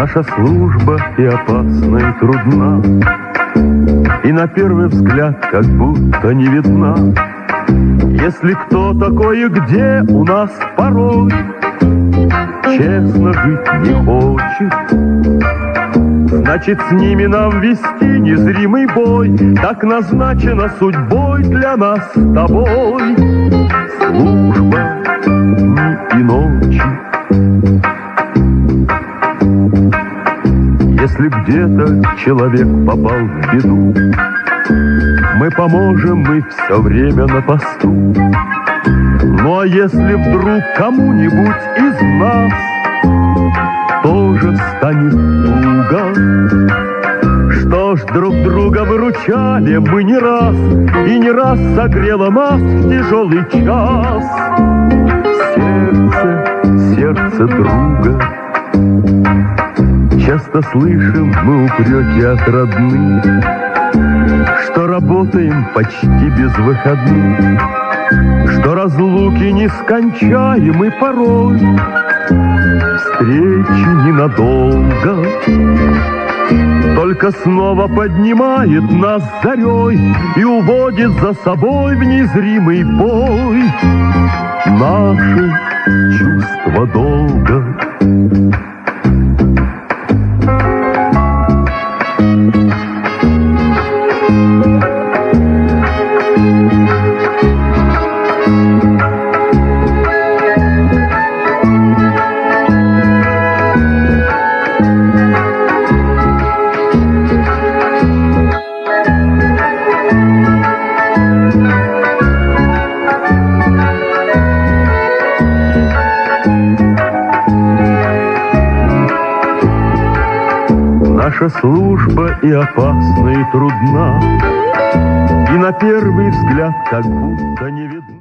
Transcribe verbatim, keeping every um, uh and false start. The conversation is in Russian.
Наша служба и опасна, и трудна, и на первый взгляд как будто не видна. Если кто такой и где у нас порой честно жить не хочет, значит, с ними нам вести незримый бой. Так назначено судьбой для нас с тобой. Служба дни и ночи. Если где-то человек попал в беду, мы поможем, мы все время на посту. Ну а если вдруг кому-нибудь из нас тоже станет туго, что ж, друг друга выручали мы не раз, и не раз согрело нас в тяжелый час сердце, сердце друга. Часто слышим мы упреки от родных, что работаем почти без выходных, что разлуки нескончаемы порой, встречи ненадолго. Только снова поднимает нас зарей и уводит за собой в незримый бой наше чувство долга. Наша служба и опасна, и трудна, и на первый взгляд как будто не видна.